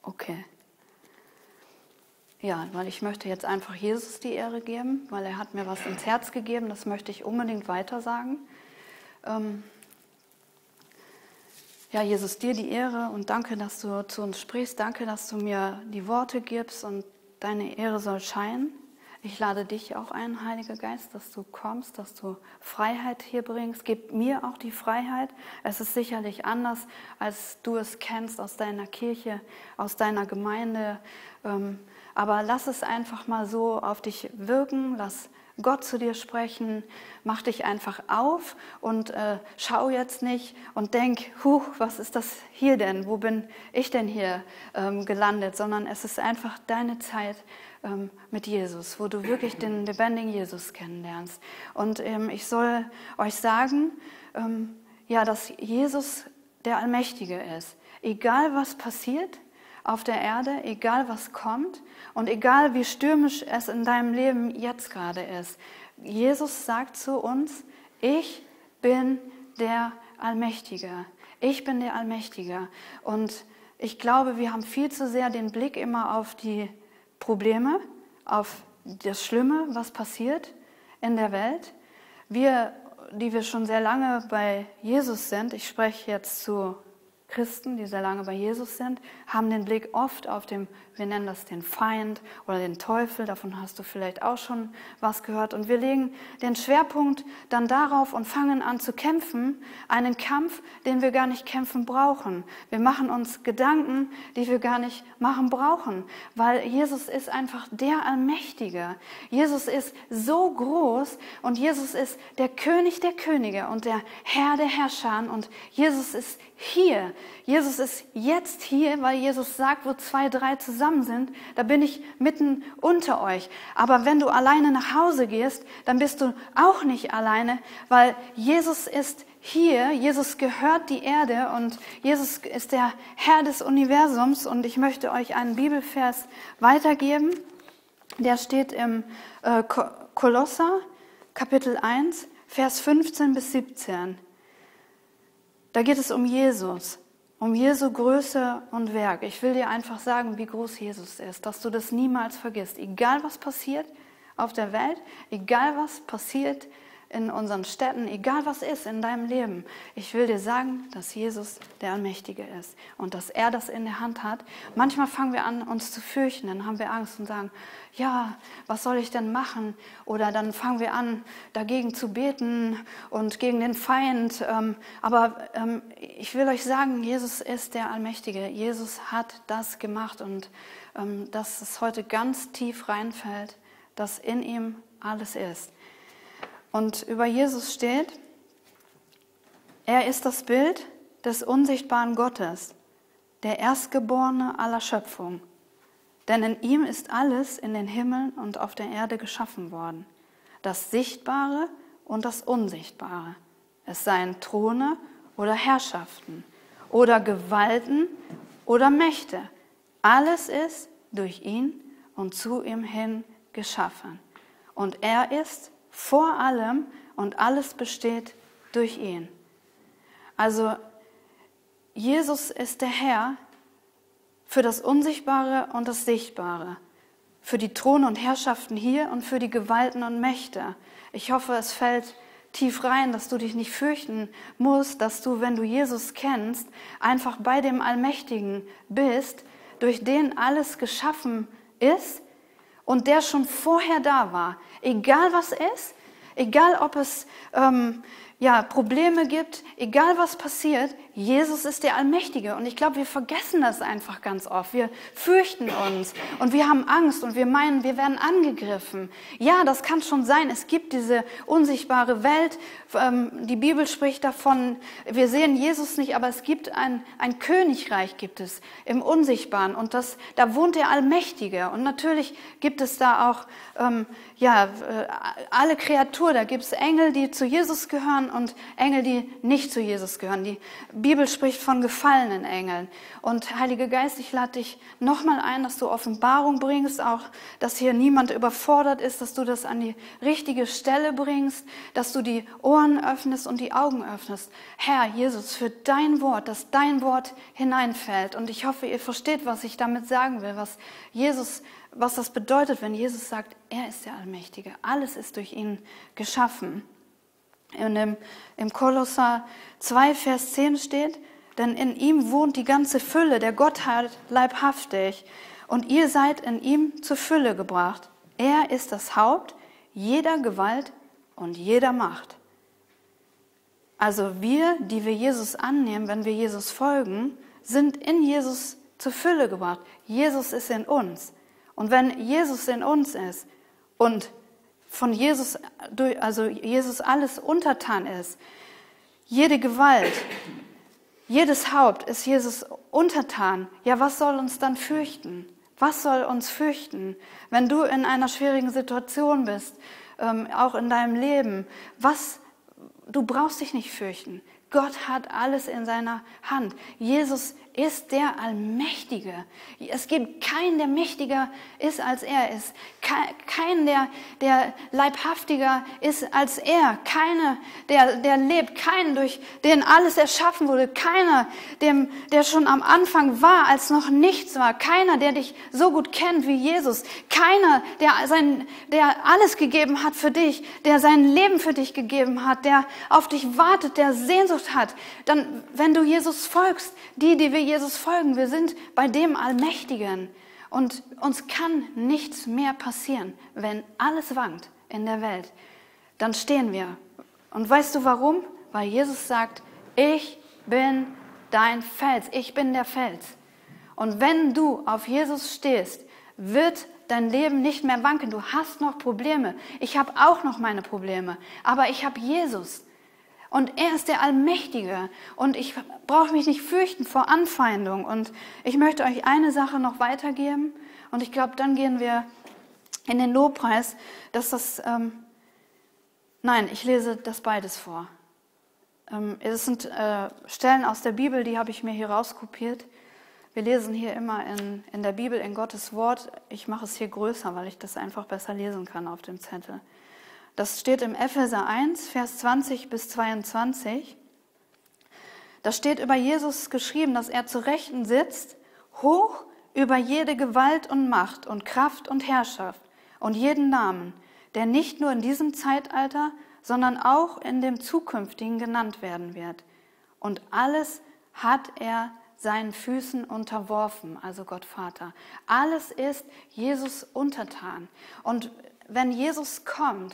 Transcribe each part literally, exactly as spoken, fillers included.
Okay. Ja, weil ich möchte jetzt einfach Jesus die Ehre geben, weil er hat mir was ins Herz gegeben, das möchte ich unbedingt weitersagen. Ähm ja, Jesus, dir die Ehre und danke, dass du zu uns sprichst, danke, dass du mir die Worte gibst und deine Ehre soll scheinen. Ich lade dich auch ein, Heiliger Geist, dass du kommst, dass du Freiheit hier bringst. Gib mir auch die Freiheit. Es ist sicherlich anders, als du es kennst aus deiner Kirche, aus deiner Gemeinde. Aber lass es einfach mal so auf dich wirken. Lass Gott zu dir sprechen. Mach dich einfach auf und äh, schau jetzt nicht und denk, huch, was ist das hier denn? Wo bin ich denn hier ähm, gelandet? Sondern es ist einfach deine Zeit ähm, mit Jesus, wo du wirklich den lebendigen Jesus kennenlernst. Und ähm, ich soll euch sagen, ähm, ja, dass Jesus der Allmächtige ist. Egal was passiert auf der Erde, egal was kommt und egal wie stürmisch es in deinem Leben jetzt gerade ist. Jesus sagt zu uns, ich bin der Allmächtige. Ich bin der Allmächtige. Und ich glaube, wir haben viel zu sehr den Blick immer auf die Probleme, auf das Schlimme, was passiert in der Welt. Wir, die wir schon sehr lange bei Jesus sind, ich spreche jetzt zu Christen, die sehr lange bei Jesus sind, haben den Blick oft auf den, wir nennen das den Feind oder den Teufel, davon hast du vielleicht auch schon was gehört. Und wir legen den Schwerpunkt dann darauf und fangen an zu kämpfen, einen Kampf, den wir gar nicht kämpfen brauchen. Wir machen uns Gedanken, die wir gar nicht machen brauchen, weil Jesus ist einfach der Allmächtige. Jesus ist so groß und Jesus ist der König der Könige und der Herr der Herrscher und Jesus ist hier. Jesus ist jetzt hier, weil Jesus sagt, wo zwei, drei zusammen sind, da bin ich mitten unter euch. Aber wenn du alleine nach Hause gehst, dann bist du auch nicht alleine, weil Jesus ist hier, Jesus gehört die Erde und Jesus ist der Herr des Universums. Und ich möchte euch einen Bibelvers weitergeben, der steht im äh, Kolosser, Kapitel eins, Vers fünfzehn bis siebzehn. Da geht es um Jesus, um Jesu Größe und Werk. Ich will dir einfach sagen, wie groß Jesus ist, dass du das niemals vergisst. Egal was passiert auf der Welt, egal was passiert in unseren Städten, egal was ist in deinem Leben. Ich will dir sagen, dass Jesus der Allmächtige ist und dass er das in der Hand hat. Manchmal fangen wir an, uns zu fürchten, dann haben wir Angst und sagen, ja, was soll ich denn machen? Oder dann fangen wir an, dagegen zu beten und gegen den Feind. Aber ich will euch sagen, Jesus ist der Allmächtige. Jesus hat das gemacht und dass es heute ganz tief reinfällt, dass in ihm alles ist. Und über Jesus steht, er ist das Bild des unsichtbaren Gottes, der Erstgeborene aller Schöpfung. Denn in ihm ist alles in den Himmeln und auf der Erde geschaffen worden, das Sichtbare und das Unsichtbare. Es seien Throne oder Herrschaften oder Gewalten oder Mächte. Alles ist durch ihn und zu ihm hin geschaffen. Und er ist vor allem und alles besteht durch ihn. Also Jesus ist der Herr für das Unsichtbare und das Sichtbare, für die Throne und Herrschaften hier und für die Gewalten und Mächte. Ich hoffe, es fällt tief rein, dass du dich nicht fürchten musst, dass du, wenn du Jesus kennst, einfach bei dem Allmächtigen bist, durch den alles geschaffen ist und der schon vorher da war. Egal was ist, egal ob es ähm, ja, Probleme gibt, egal was passiert, Jesus ist der Allmächtige. Und ich glaube, wir vergessen das einfach ganz oft. Wir fürchten uns und wir haben Angst und wir meinen, wir werden angegriffen. Ja, das kann schon sein. Es gibt diese unsichtbare Welt. Ähm, die Bibel spricht davon, wir sehen Jesus nicht, aber es gibt ein, ein Königreich gibt es im Unsichtbaren. Und das, da wohnt der Allmächtige. Und natürlich gibt es da auch ähm, ja, äh, alle Kreaturen. Da gibt es Engel, die zu Jesus gehören und Engel, die nicht zu Jesus gehören. Die Bibel spricht von gefallenen Engeln. Und Heiliger Geist, ich lade dich nochmal ein, dass du Offenbarung bringst, auch dass hier niemand überfordert ist, dass du das an die richtige Stelle bringst, dass du die Ohren öffnest und die Augen öffnest. Herr Jesus, für dein Wort, dass dein Wort hineinfällt. Und ich hoffe, ihr versteht, was ich damit sagen will, was Jesus, was das bedeutet, wenn Jesus sagt, er ist der Allmächtige. Alles ist durch ihn geschaffen. Und im, im Kolosser zwei, Vers zehn steht, denn in ihm wohnt die ganze Fülle der Gottheit leibhaftig und ihr seid in ihm zur Fülle gebracht. Er ist das Haupt jeder Gewalt und jeder Macht. Also wir, die wir Jesus annehmen, wenn wir Jesus folgen, sind in Jesus zur Fülle gebracht. Jesus ist in uns. Und wenn Jesus in uns ist und von Jesus, also Jesus alles untertan ist, jede Gewalt, jedes Haupt ist Jesus untertan. Ja, was soll uns dann fürchten? Was soll uns fürchten, wenn du in einer schwierigen Situation bist, ähm, auch in deinem Leben? Was, du brauchst dich nicht fürchten. Gott hat alles in seiner Hand. Jesus ist der Allmächtige. Es gibt keinen, der mächtiger ist, als er ist. Keinen, der, der leibhaftiger ist, als er. Keiner, der, der lebt. Keinen, durch den alles erschaffen wurde. Keiner, dem, der schon am Anfang war, als noch nichts war. Keiner, der dich so gut kennt wie Jesus. Keiner, der, sein, der alles gegeben hat für dich, der sein Leben für dich gegeben hat, der auf dich wartet, der Sehnsucht hat. Dann, wenn du Jesus folgst, die, die wir Jesus folgen, wir sind bei dem Allmächtigen. Und uns kann nichts mehr passieren, wenn alles wankt in der Welt. Dann stehen wir. Und weißt du warum? Weil Jesus sagt, ich bin dein Fels, ich bin der Fels. Und wenn du auf Jesus stehst, wird dein Leben nicht mehr wanken. Du hast noch Probleme. Ich habe auch noch meine Probleme. Aber ich habe Jesus. Und er ist der Allmächtige und ich brauche mich nicht fürchten vor Anfeindung. Und ich möchte euch eine Sache noch weitergeben und ich glaube, dann gehen wir in den Lobpreis, dass das, ähm, nein, ich lese das beides vor. Ähm, es sind äh, Stellen aus der Bibel, die habe ich mir hier rauskopiert. Wir lesen hier immer in, in der Bibel, in Gottes Wort. Ich mache es hier größer, weil ich das einfach besser lesen kann auf dem Zettel. Das steht im Epheser eins, Vers zwanzig bis zweiundzwanzig. Da steht über Jesus geschrieben, dass er zu Rechten sitzt, hoch über jede Gewalt und Macht und Kraft und Herrschaft und jeden Namen, der nicht nur in diesem Zeitalter, sondern auch in dem zukünftigen genannt werden wird. Und alles hat er seinen Füßen unterworfen, also Gott Vater. Alles ist Jesus untertan. Und wenn Jesus kommt,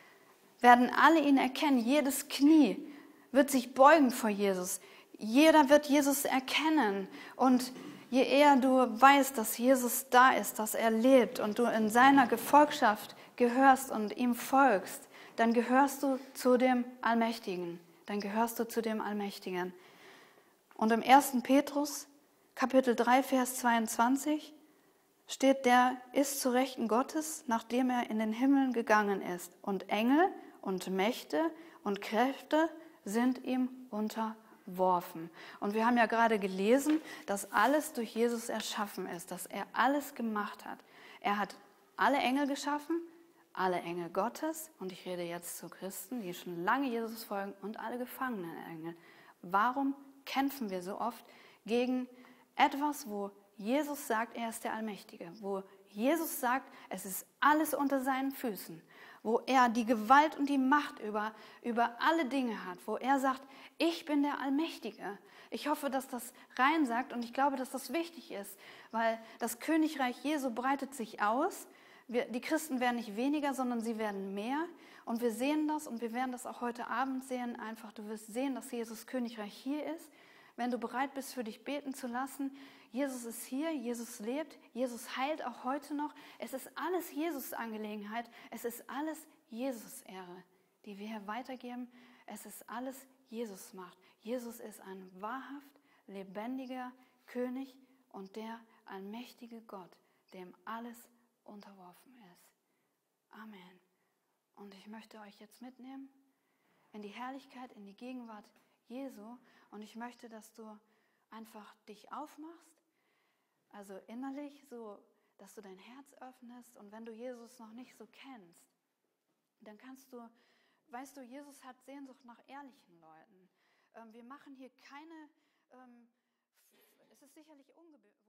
werden alle ihn erkennen. Jedes Knie wird sich beugen vor Jesus. Jeder wird Jesus erkennen. Und je eher du weißt, dass Jesus da ist, dass er lebt und du in seiner Gefolgschaft gehörst und ihm folgst, dann gehörst du zu dem Allmächtigen. Dann gehörst du zu dem Allmächtigen. Und im ersten Petrus, Kapitel drei, Vers zweiundzwanzig, steht, der ist zu Rechten Gottes, nachdem er in den Himmel gegangen ist. Und Engel und Mächte und Kräfte sind ihm unterworfen. Und wir haben ja gerade gelesen, dass alles durch Jesus erschaffen ist, dass er alles gemacht hat. Er hat alle Engel geschaffen, alle Engel Gottes, und ich rede jetzt zu Christen, die schon lange Jesus folgen, und alle gefangenen Engel. Warum kämpfen wir so oft gegen etwas, wo Jesus sagt, er ist der Allmächtige, wo Jesus sagt, es ist alles unter seinen Füßen, wo er die Gewalt und die Macht über, über alle Dinge hat, wo er sagt, ich bin der Allmächtige. Ich hoffe, dass das rein sagt und ich glaube, dass das wichtig ist, weil das Königreich Jesu breitet sich aus. Wir, die Christen werden nicht weniger, sondern sie werden mehr. Und wir sehen das und wir werden das auch heute Abend sehen. Einfach, du wirst sehen, dass Jesus Königreich hier ist. Wenn du bereit bist, für dich beten zu lassen, Jesus ist hier, Jesus lebt, Jesus heilt auch heute noch. Es ist alles Jesus Angelegenheit, es ist alles Jesus Ehre, die wir hier weitergeben. Es ist alles Jesus Macht. Jesus ist ein wahrhaft lebendiger König und der allmächtige Gott, dem alles unterworfen ist. Amen. Und ich möchte euch jetzt mitnehmen in die Herrlichkeit, in die Gegenwart Jesu. Und ich möchte, dass du einfach dich aufmachst, also innerlich so, dass du dein Herz öffnest. Und wenn du Jesus noch nicht so kennst, dann kannst du, weißt du, Jesus hat Sehnsucht nach ehrlichen Leuten. Ähm, wir machen hier keine, ähm, es ist sicherlich ungewöhnlich,